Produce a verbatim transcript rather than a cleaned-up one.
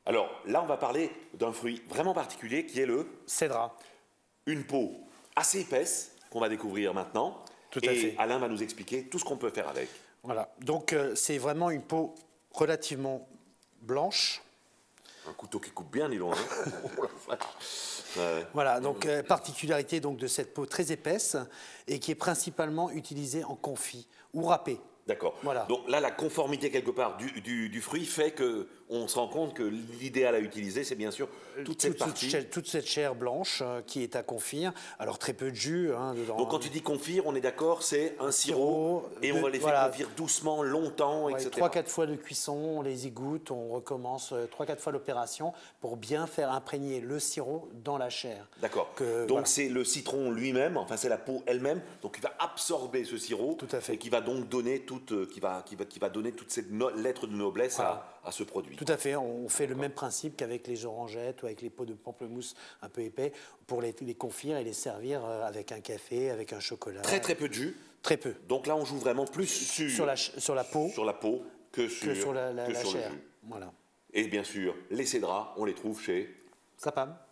Alors là, on va parler d'un fruit vraiment particulier qui est le Cédra. Une peau assez épaisse qu'on va découvrir maintenant. Tout à et fait. Alain va nous expliquer tout ce qu'on peut faire avec. Voilà, donc euh, c'est vraiment une peau relativement blanche. Un couteau qui coupe bien, dis donc. Hein. Oh la vache. Ouais. Voilà, donc euh, particularité donc, de cette peau très épaisse et qui est principalement utilisée en confit ou râpé. D'accord. Voilà. Donc là, la conformité quelque part du, du, du fruit fait qu'on se rend compte que l'idéal à utiliser, c'est bien sûr toute cette toute, partie. Cette, toute cette chair blanche euh, qui est à confire. Alors très peu de jus hein, dedans. Donc quand tu dis confire, on est d'accord, c'est un sirop, sirop et de, on va les voilà, faire confire doucement, longtemps, ouais, et cetera. trois quatre fois de cuisson, on les égoutte, on recommence trois quatre fois l'opération pour bien faire imprégner le sirop dans la chair. D'accord. Que, Donc voilà. c'est le citron lui-même, enfin c'est la peau elle-même, donc qui va absorber ce sirop. Tout à fait. Et qui va donc donner toute, euh, qui va, qui va, qui va donner toute cette no lettre de noblesse Voilà. à, à ce produit. Tout à fait, on fait le même principe qu'avec les orangettes ou avec les pots de pamplemousse un peu épais pour les, les confire et les servir avec un café, avec un chocolat. Très très peu de jus. Très peu. Donc là on joue vraiment plus sur, Sur la, sur la peau sur la peau que sur, que sur la, la, que la sur chair. le jus. Voilà. Et bien sûr, les cédras, on les trouve chez Sapam.